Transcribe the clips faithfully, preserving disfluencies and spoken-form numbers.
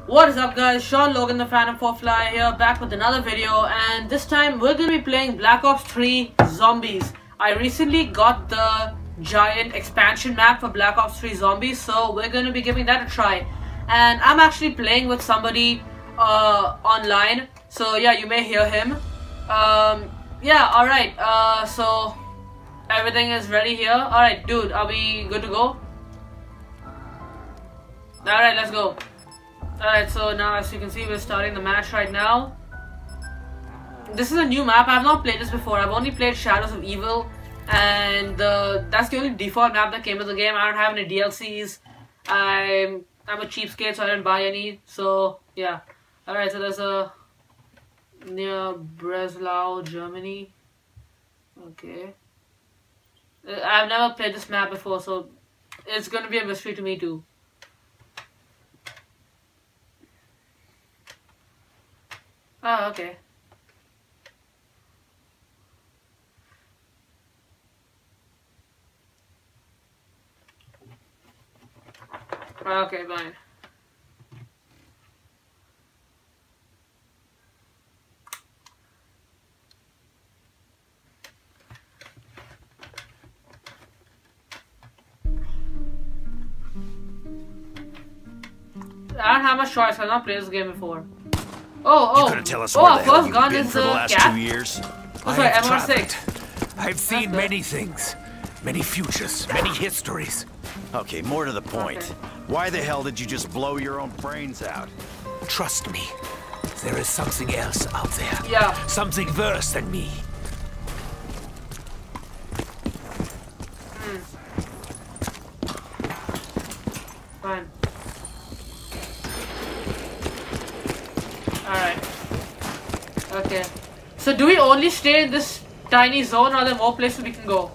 What is up, guys? Sean Logan, the Phantom four Fly here, back with another video, and this time we're going to be playing Black Ops three Zombies. I recently got the giant expansion map for Black Ops three Zombies, so we're going to be giving that a try. And I'm actually playing with somebody uh, online, so yeah, you may hear him. Um, yeah, alright, uh, so everything is ready here. Alright, dude, are we good to go? Alright, let's go. Alright, so now as you can see, we're starting the match right now. This is a new map. I've not played this before. I've only played Shadows of Evil, and uh, that's the only default map that came with the game. I don't have any D L Cs. I'm, I'm a cheapskate, so I didn't buy any. So, yeah. Alright, so there's a... near Breslau, Germany. Okay. I've never played this map before, so it's gonna be a mystery to me too. Oh, okay. Okay, fine. I don't have much choice. I've not played this game before. Oh, oh, you couldn't tell us oh, where our the hell first you've gun been is for the the last cat? two years. Oh, sorry, I have M R six. traveled. I've seen Okay. many things, many futures, many histories. Okay, more to the point. Okay. Why the hell did you just blow your own brains out? Trust me, there is something else out there. Yeah. Something worse than me. Hmm. Fine. Alright. Okay. So do we only stay in this tiny zone, or are there more places we can go?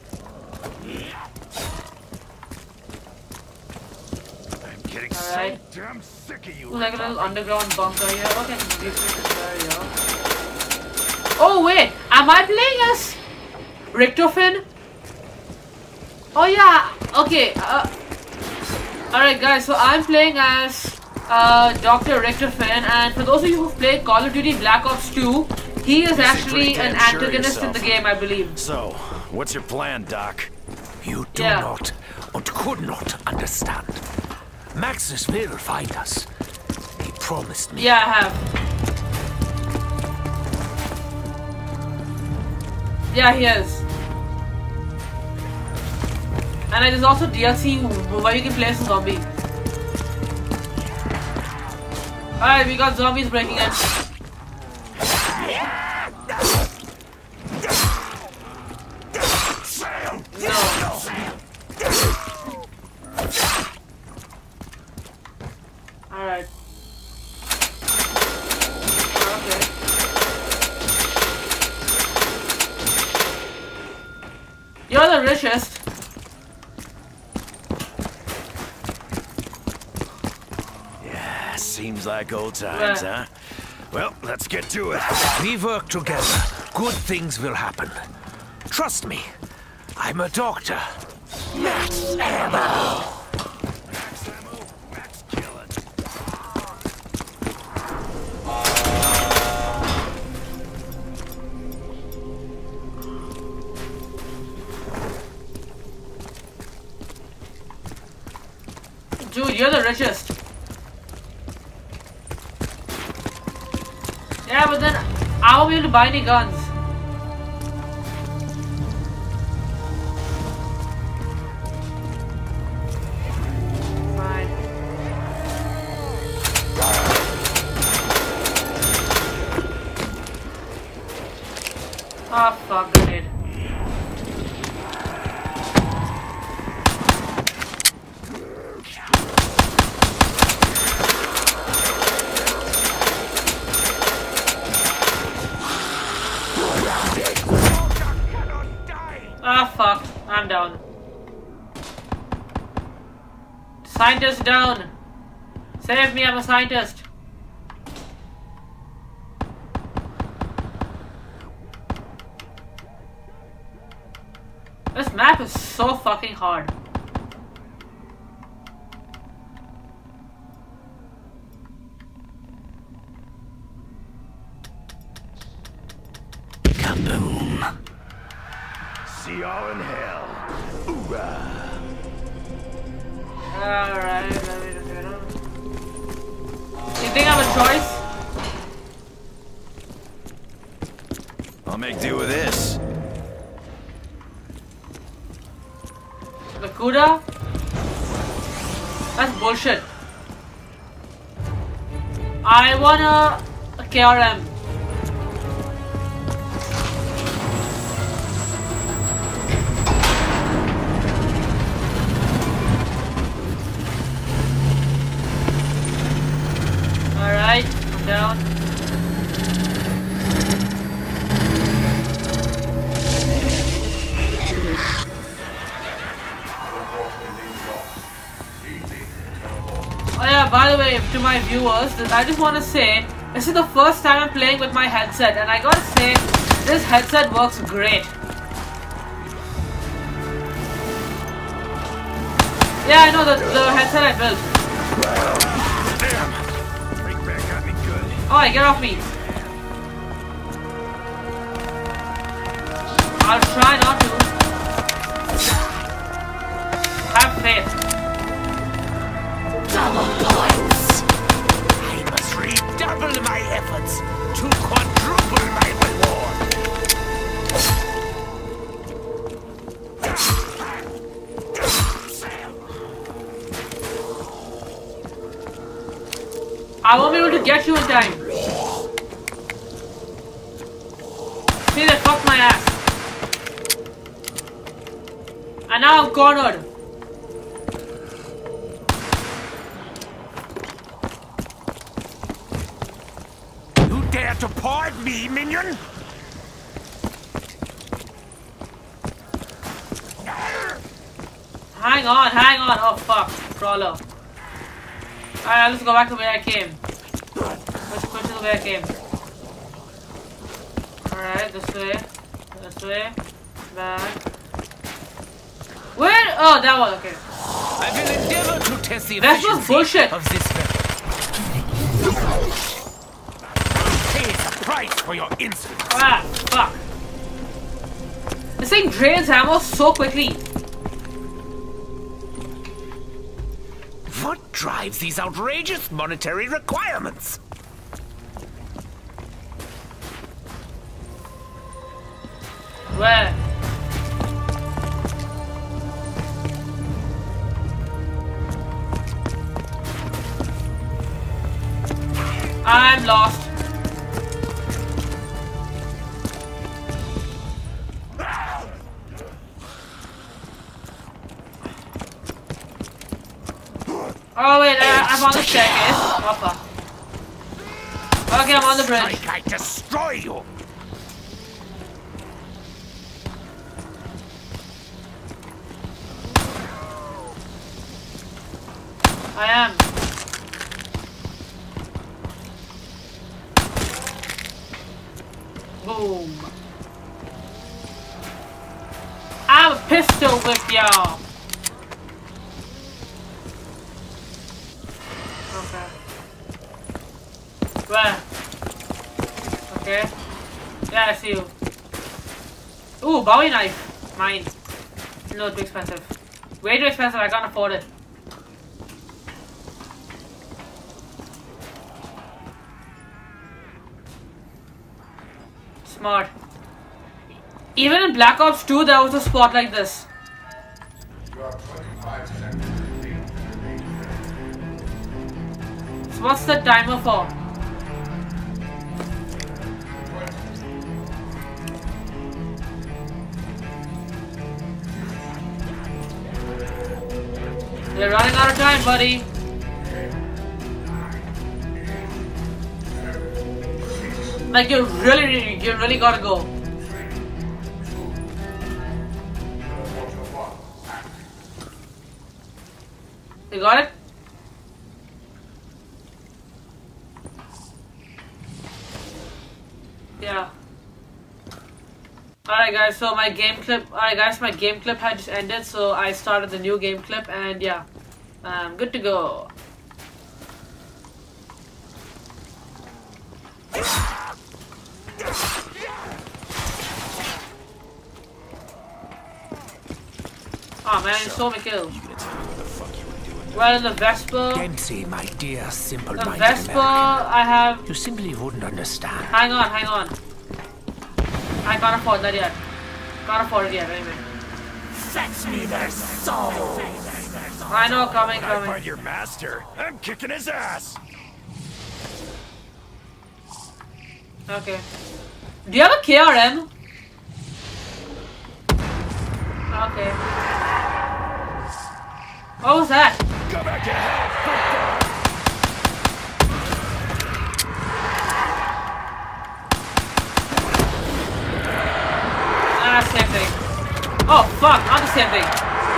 I'm getting Alright. so damn sick of you. Like a little underground bunker here. Okay, there, yeah. Oh wait, am I playing as Richtofen? Oh yeah, okay. Uh, Alright guys, so I'm playing as uh, Doctor Richtofen, and for those of you who've played Call of Duty Black Ops two, he is actually an antagonist in the game, I believe. So, what's your plan, Doc? You do Yeah. not, and could not understand. Maxis will find us. He promised me. Yeah, I have. Yeah, he is. And there's also D L C where you can play as a zombie. Alright, we got zombies breaking in. No. Alright. Okay. You're the richest. Yeah, seems like old times, Right. huh? Well, let's get to it. We work together. Good things will happen. Trust me. I'm a doctor. Max ammo. Max ammo, max killing. Dude, you're the richest. Yeah, but then I won't be able to buy any guns. Fine. Oh fuck, grenade. Ah, fuck. I'm down. Scientist down. Save me, I'm a scientist. This map is so fucking hard. see y'all in hell. Hoorah. Alright, let me look it up. You think I have a choice? I'll make do with this. The Kuda? That's bullshit. I wanna a K R M. Alright, I'm down. Oh yeah, by the way, to my viewers, I just want to say, this is the first time I'm playing with my headset, and I gotta say, this headset works great. Yeah, I know, the, the headset I built. Damn! Breakback got me good. Oh, get off me. I'll try not to. Have faith. Double points! I must redouble my efforts to quadruple my reward! I won't be able to get you in time. See, they fucked my ass. And now I'm cornered. You dare to paw at me, minion? Hang on, hang on. Oh fuck, crawler. Alright, let's go back to where I came. Let's push to the way I came. Alright, this way. This way. Back. Where? Oh, that one, okay. I will endeavor to test the That was efficiency bullshit. of this weapon. Pay the price for your insolence. Ah, fuck. This thing drains ammo so quickly. What drives these outrageous monetary requirements? Where? I'm lost. Oh wait, uh, I'm on the staircase. Oh fuck. Okay, I'm on the bridge. Like I destroy you! I am. Boom. I'm a pistol whip y'all. Okay. Where? Okay. Yeah, I see you. Ooh, Bowie knife. Mine. No, too expensive. Way too expensive, I can't afford it. Smart. Even in Black Ops two, there was a spot like this. So what's the timer for? You're running out of time, buddy. Like you really, you really gotta go. You got it? Yeah. Alright guys, so my game clip, alright guys, my game clip had just ended, so I started the new game clip and yeah, I'm good to go. Oh man, you stole my kill. You gonna tell me what the fuck you were doing? Well, in the Vesper, Dempsey, my dear, the simple-minded Vesper, American. I have. You simply wouldn't understand. Hang on, hang on. I can't afford that yet. Can't afford it yet, anyway. Fetch me their souls! I know, coming, When I coming. find your master, I'm kicking his ass! Okay. Do you have a K R M? Okay. What was that? Go back to hell! Ah, same thing. Oh, fuck, not the same thing.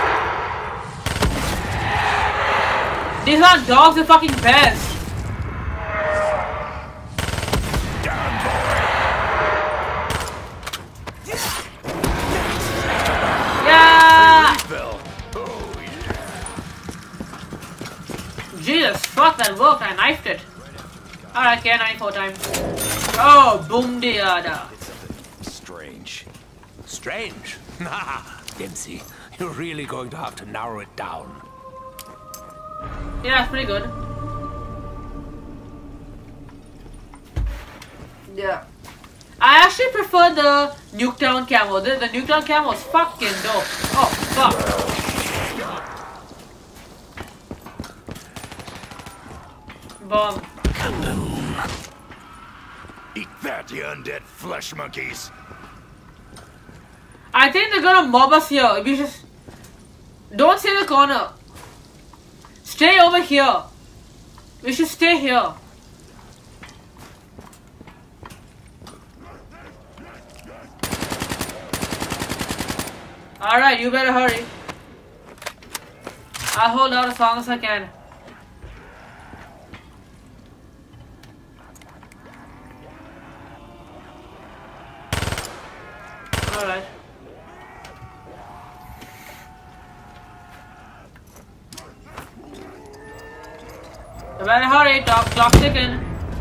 These aren't dogs, they're fucking bears. Down, boy! Yeah! Refill! Oh, yeah. Jesus, fuck, that worked. I knifed it. Alright, K ninety-four times. Oh, boom diada. It's something strange. Strange. Dempsey, you're really going to have to narrow it down. Yeah, it's pretty good. Yeah. I actually prefer the Nuketown camo. The, the Nuketown camo is fucking dope. Oh, fuck. Bomb. Eat that, you undead flesh monkeys! I think they're gonna mob us here. We just... Don't stay in the corner. Stay over here. We should stay here. Alright, you better hurry. I'll hold out as long as I can. Alright. You better hurry, dog. Clock's ticking.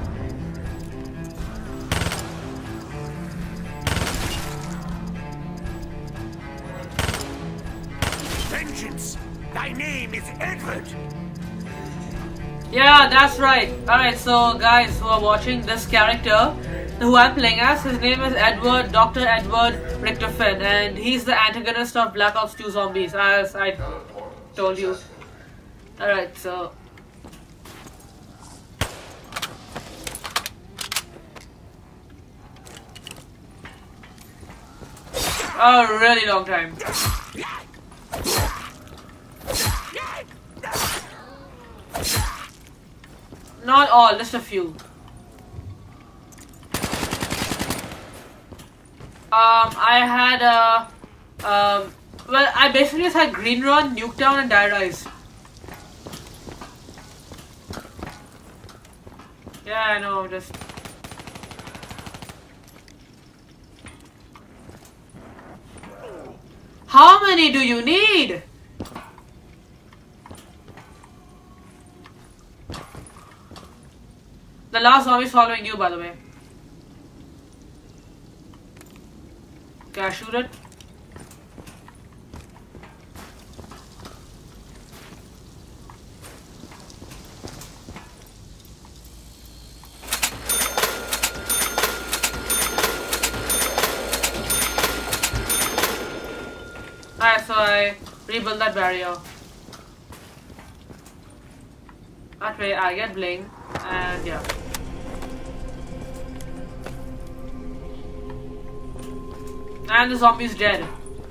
Vengeance! Thy name is Edward! Yeah, that's right. Alright, so guys who are watching, this character who I'm playing as, his name is Edward, Doctor Edward Richter Finn, and he's the antagonist of Black Ops two Zombies, as I told you. Alright, so... A really long time. Not all, just a few. Um, I had a, um, well, I basically just had Green Run, Nuketown, and Die Rise. Yeah, I know, just... How many do you need? The last zombie is following you, by the way. Can I shoot it? Alright, so I rebuild that barrier. That way I get bling, and yeah. And the zombie's dead.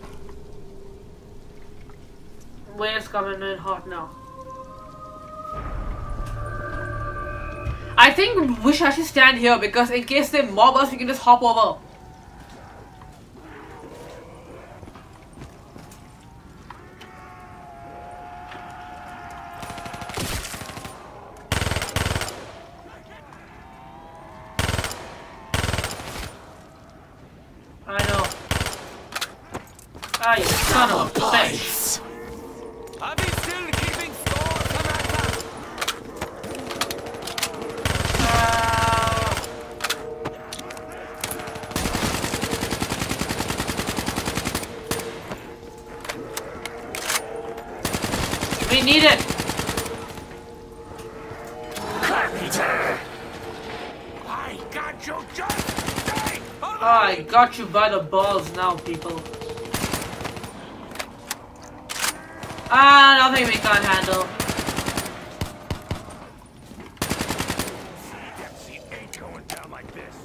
Waves coming in hot now. I think we should actually stand here because in case they mob us, we can just hop over. I know. Ah, you son of a bitch. Are we still keeping score, Samantha? Uh, need it. I got you just right. Oh, I got you by the balls now, people. Ah, nothing we can't handle. See, it ain't going down like this.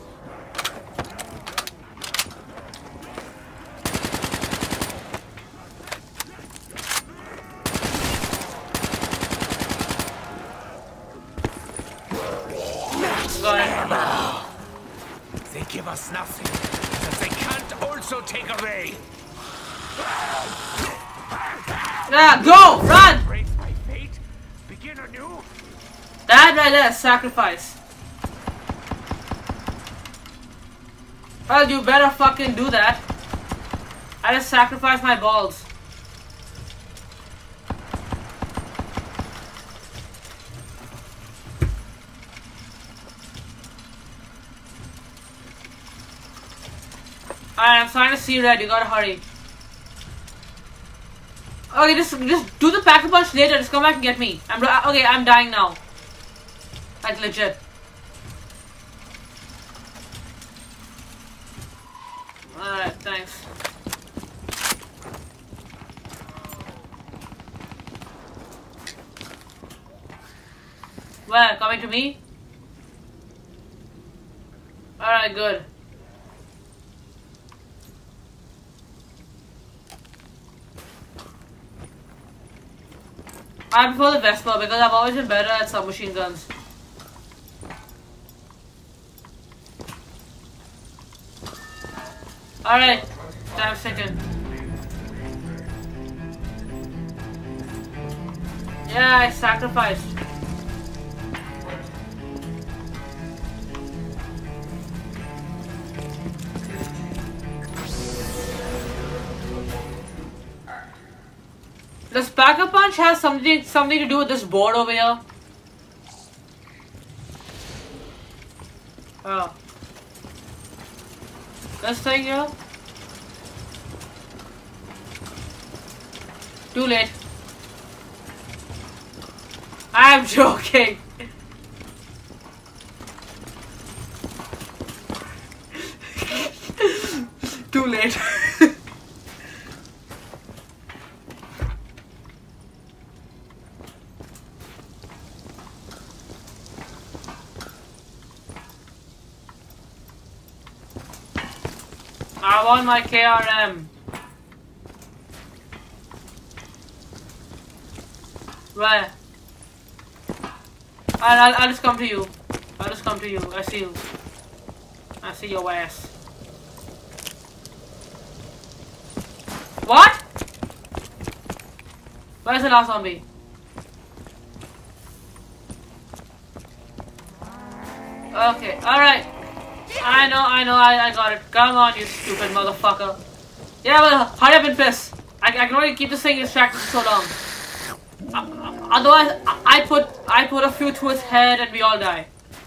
Got They give us nothing that they can't also take away. Yeah, go! Run! Break my fate. Begin anew. That right there is sacrifice. Well, you better fucking do that. I just sacrificed my balls. Alright, I'm starting to see red. You gotta hurry. Okay, just just do the pack-a-punch later. Just come back and get me. I'm okay. I'm dying now. Like legit. Alright, thanks. Where? Coming to me? Alright, good. I prefer the Vespa because I've always been better at submachine guns. Alright, time second. Yeah, I sacrificed. Does Pack-a-Punch have something something to do with this board over here? Oh. This thing here? Too late. I'm joking. Too late. I want my K R M. Where? I'll, I'll, I'll just come to you. I'll just come to you. I see you. I see your ass. What? Where's the last zombie? Okay, alright. I know, I know, I, I got it. Come on, you stupid motherfucker. Yeah, well, hurry up and piss. I, I can only keep this thing distracted for so long. Uh, otherwise, I, I put I put a few through his head and we all die.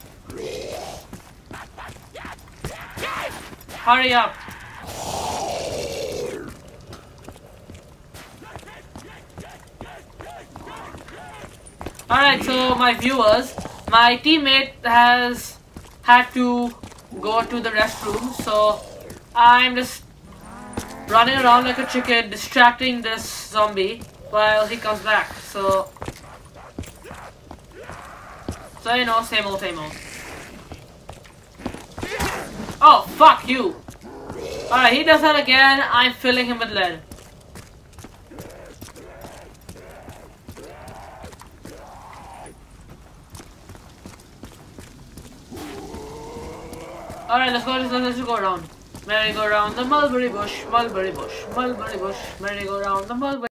Hurry up. Alright, so my viewers, my teammate has had to go to the restroom, so I'm just running around like a chicken, distracting this zombie while he comes back. So, so you know, same old, same old. Oh, fuck you! Alright, he does that again. I'm filling him with lead. Alright, let's go, let's, let's go around. Merry go round the mulberry bush, mulberry bush, mulberry bush, merry go round the mulberry.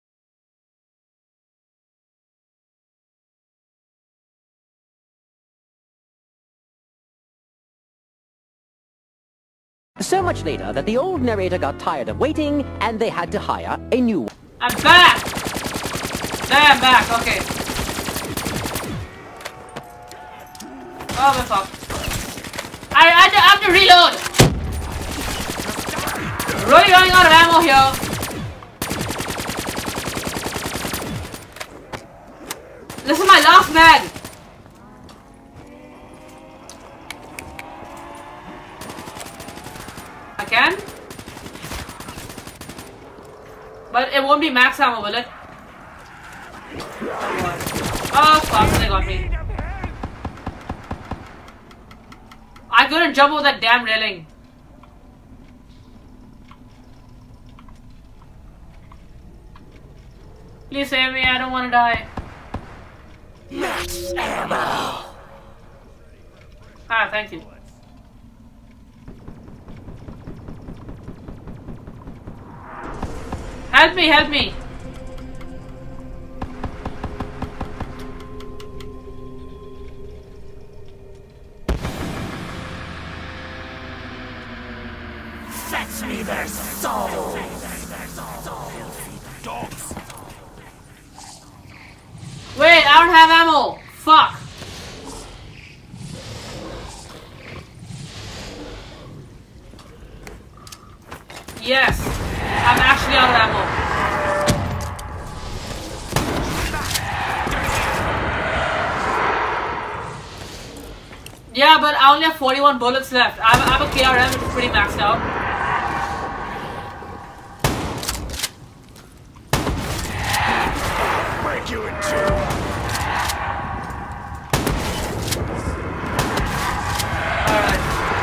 So much later that the old narrator got tired of waiting and they had to hire a new one. I'm back! There, I'm back, okay. Oh, my fuck. I, I, I have to reload! Really running out of ammo here. This is my last mag! I can? But it won't be max ammo, will it? Oh fuck, they got me. I couldn't jump over that damn railing. Please save me, I don't want to die. Max ammo. Ah, thank you. Help me, help me. Fetch me their souls. Filthy dogs. Wait, I don't have ammo. Fuck. Yes, I'm actually out of ammo. Yeah, but I only have forty-one bullets left. I have, I have a K R M which is pretty maxed out. Break you in two. Alright.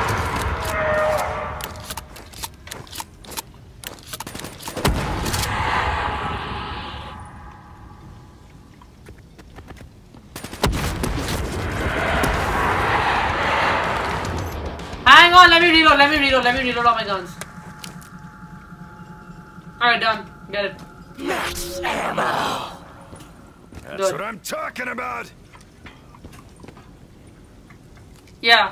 Hang on, let me reload, let me reload, let me reload all my guns. Alright, done. Get it. Max ammo. That's Good. what I'm talking about. Yeah.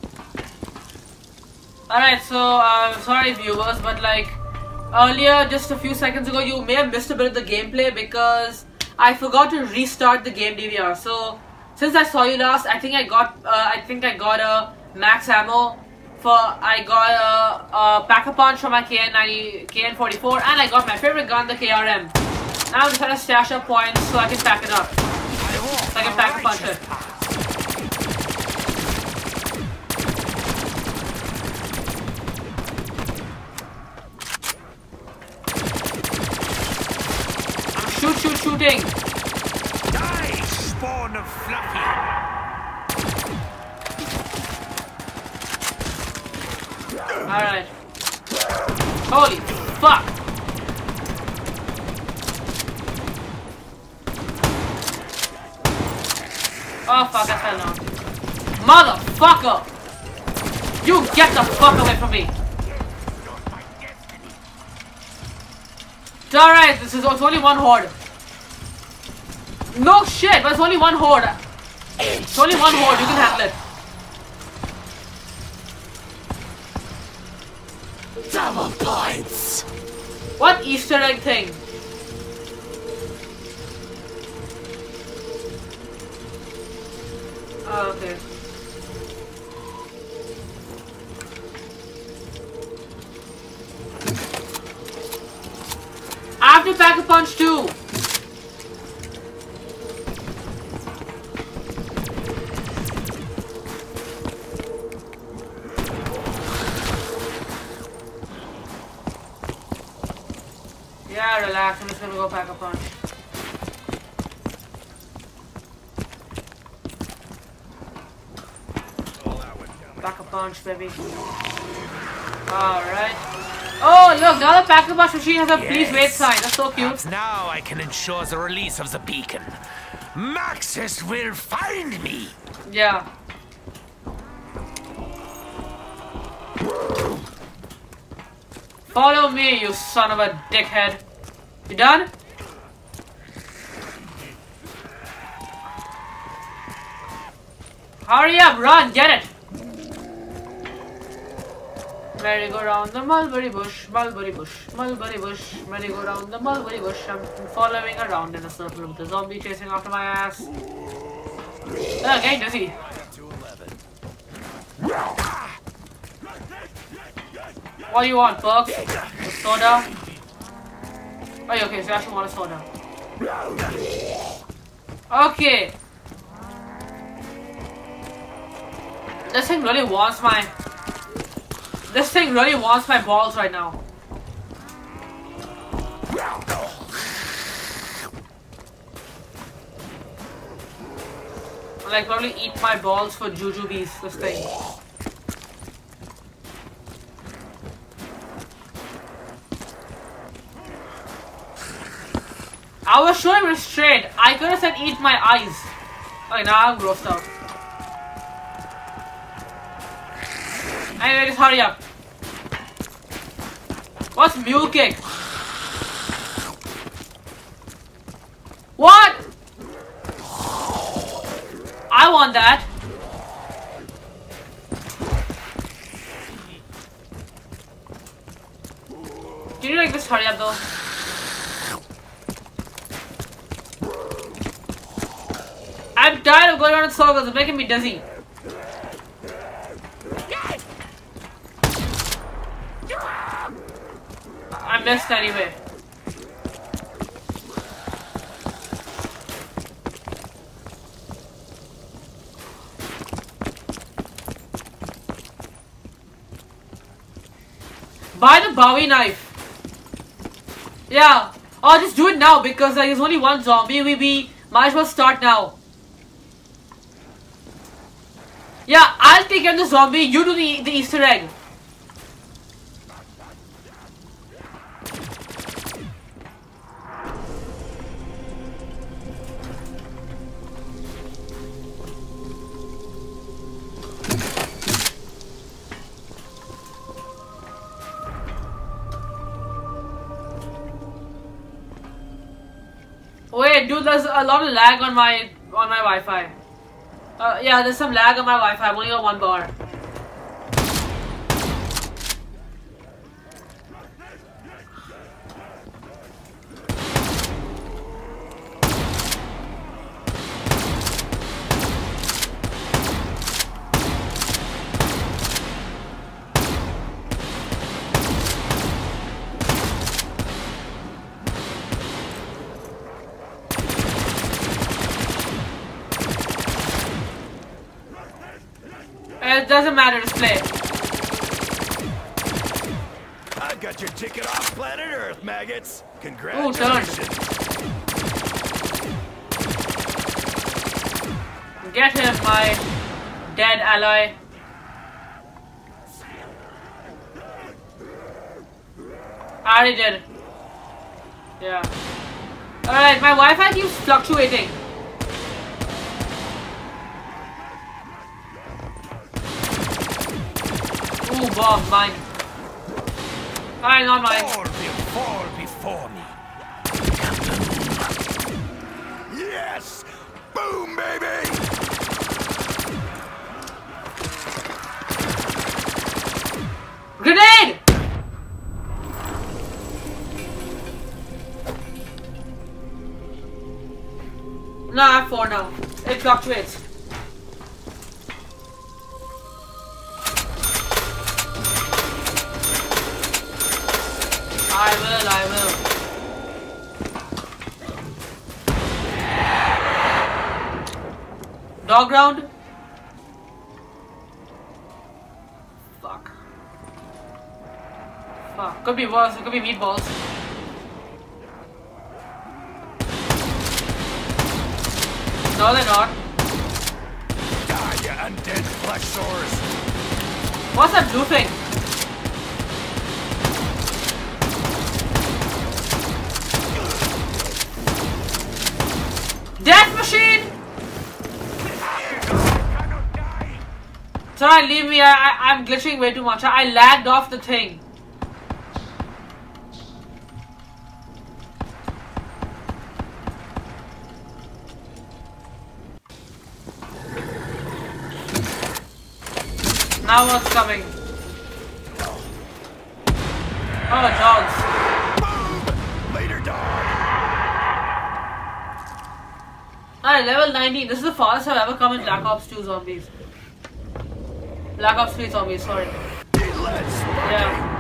Alright, so, uh, sorry viewers, but like, earlier, just a few seconds ago, you may have missed a bit of the gameplay because I forgot to restart the Game D V R. So, since I saw you last, I think I got, uh, I think I got a max ammo for, I got a, a Pack-a-Punch for my K N ninety, K N forty-four, and I got my favorite gun, the K R M. Now I'm just trying to stash up points so I can pack it up. So I can Pack-a-Punch it. Shoot, shoot, shooting! Die, spawn of Fluffy! Alright. Holy fuck! Oh fuck, I fell down. Motherfucker! You get the fuck away from me! It's alright, this is it's only one horde. No shit, but it's only one horde. It's only one horde, you can handle it. Double points! What Easter egg thing? Oh, okay. I have to Pack-a-Punch too! Yeah, relax, I'm just gonna go Pack-a-Punch. Pack-a-Punch, baby. Alright. Oh, look, now the Pack-a-Punch machine has a please wait sign. That's so cute. Now I can ensure the release of the beacon. Maxis will find me! Yeah. Follow me, you son of a dickhead. You done? Hurry up, run, get it! Merry go round the mulberry bush, mulberry bush, mulberry bush, merry go round the mulberry bush. I'm following around in a circle with a zombie chasing after my ass. Oh, getting dizzy. What do you want, perks? A soda? Oh, yeah, okay, so you actually want a soda. Okay. This thing really wants my... This thing really wants my balls right now. Like probably eat my balls for jujubes, this thing. I was showing restraint. I could have said eat my eyes. Okay, now I'm grossed out. Anyway, just hurry up. What's mule kick? What? I want that. Can you like just hurry up though? I'm tired of going around in circles. It's making me dizzy. I missed anyway. Buy the Bowie knife. Yeah. Oh, just do it now because like, there's only one zombie. We, we might as well start now. Yeah, I'll take care of the zombie. You do the, the Easter egg. Wait, dude, there's a lot of lag on my on my Wi-Fi. Uh, yeah, there's some lag on my Wi-Fi. I've only got one bar. It doesn't matter, just play. I got your ticket off planet Earth, maggots. Ooh, Congratulations. turn. Get him, my dead ally. I already did. Yeah. Alright, my Wi-Fi keeps fluctuating. Ooh, bomb, mine. Alright, not mine. All will fall before me. Yes! Boom, baby! Grenade! No, I have four now. It fluctuates. I will, I will. Dog round? Fuck. Fuck. Could be worse. It could be meatballs. No, they're not. Die, you undead flesh sores! What's that blue thing? Death machine! Sorry, leave me. I, I, I'm glitching way too much. I, I lagged off the thing. Now what's coming? Oh, dogs. Boom! Later, dog! Alright, level nineteen. This is the farthest I've ever come in Black Ops two zombies. Black Ops three zombies, sorry. Let's Yeah.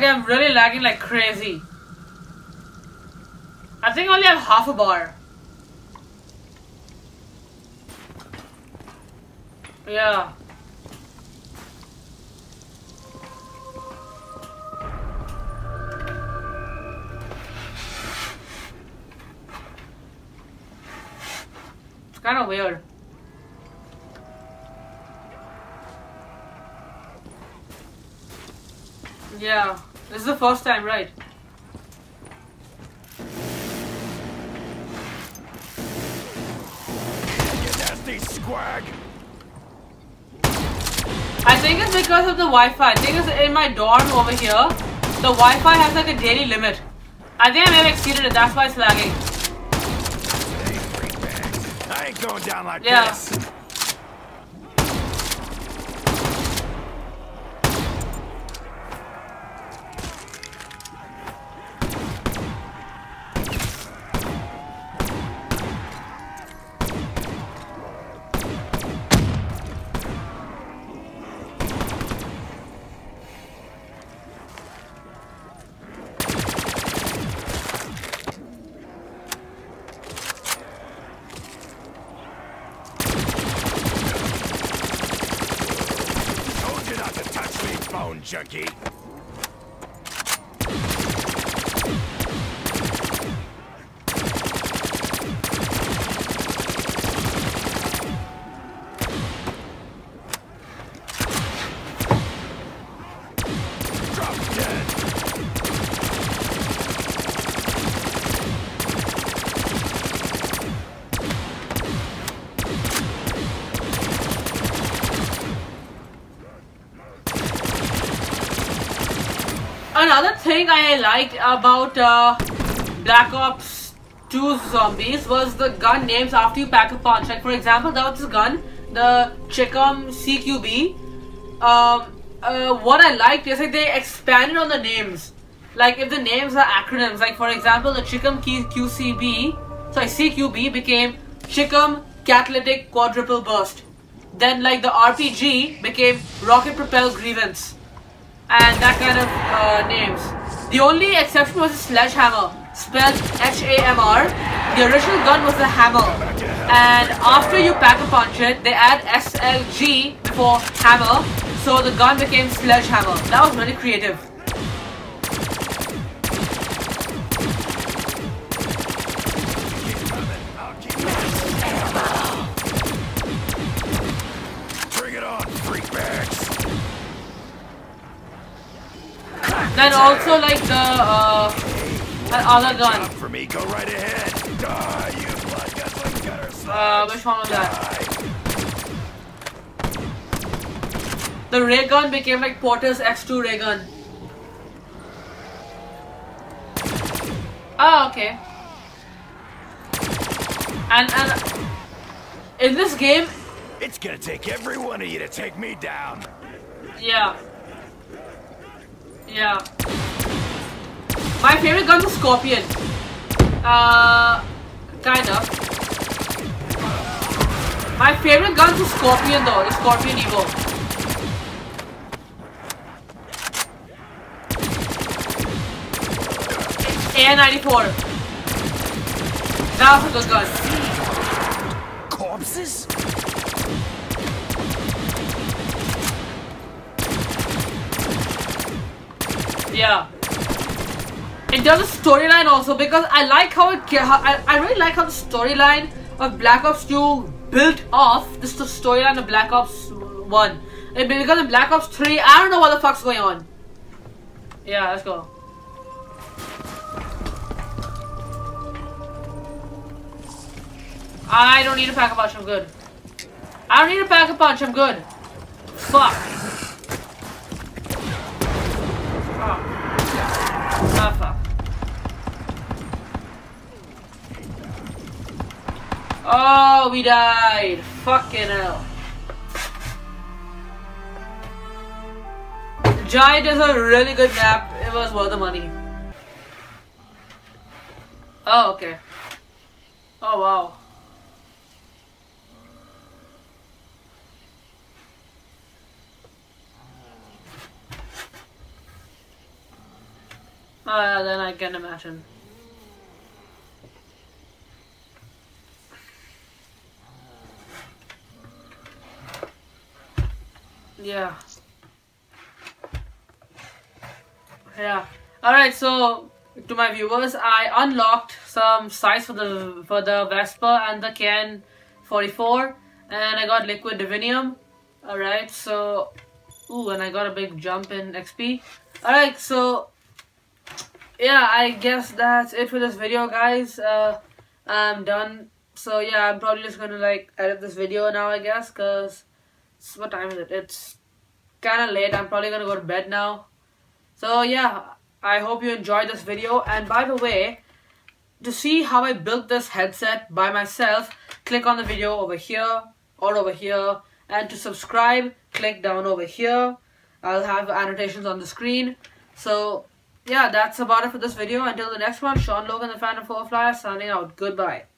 Okay, I'm really lagging like crazy. I think I only have half a bar. Yeah. It's kind of weird. Yeah, this is the first time, right? You nasty squag! I think it's because of the Wi-Fi. I think it's in my dorm over here. The Wi-Fi has like a daily limit. I think I may have exceeded it, that's why it's lagging. I ain't going down like Yeah. this. Junkie. Drop dead. Another thing I liked about uh, Black Ops two Zombies was the gun names after you pack a punch. Like for example, that was this gun, the Chicom C Q B. Um, uh, what I liked is like they expanded on the names. Like if the names are acronyms, like for example, the Chicom Q C B, sorry C Q B became Chicom Catalytic Quadruple Burst. Then like the R P G became Rocket Propel Grievance. And that kind of uh, names. The only exception was the sledgehammer, spelled H A M R. The original gun was the hammer. And after you pack a punch it, they add S L G before hammer, so the gun became sledgehammer. That was really creative. Bring it on, freak bags. Then also like the uh, other gun. For me, go right ahead. Die, you blood guzzling gutter slugs. Uh, which one was that? The ray gun became like Porter's X two ray gun. Oh, okay. And and in this game, It's gonna take every one of you to take me down. yeah. Yeah. My favorite gun is Scorpion. Uh, kind of. My favorite gun is Scorpion though, the Scorpion Evo. A N ninety-four. That was a good gun. Corpses? Yeah. It does a storyline also because I like how it. I, I really like how the storyline of Black Ops two built off this the storyline of Black Ops one. And because in Black Ops three, I don't know what the fuck's going on. Yeah, let's go. I don't need a pack a punch, I'm good. I don't need a pack a punch, I'm good. Fuck. Oh. Ah, fuck. Oh, we died. Fucking hell. Giant is a really good map. It was worth the money. Oh, okay. Oh, wow. Uh, then I can imagine. Yeah. Yeah. Alright, so to my viewers, I unlocked some sights for the for the Vespa and the K N forty-four, and I got liquid divinium. Alright, so ooh, and I got a big jump in X P. Alright, so yeah, I guess that's it for this video, guys. Uh, I'm done. So yeah, I'm probably just gonna like edit this video now, I guess, cause what time is it? It's kind of late. I'm probably gonna go to bed now. So yeah, I hope you enjoyed this video. And by the way, to see how I built this headset by myself, click on the video over here or over here. And to subscribe, click down over here. I'll have annotations on the screen. So yeah, that's about it for this video. Until the next one, Sean Logan, the Phantom Four Flyer, signing out. Goodbye.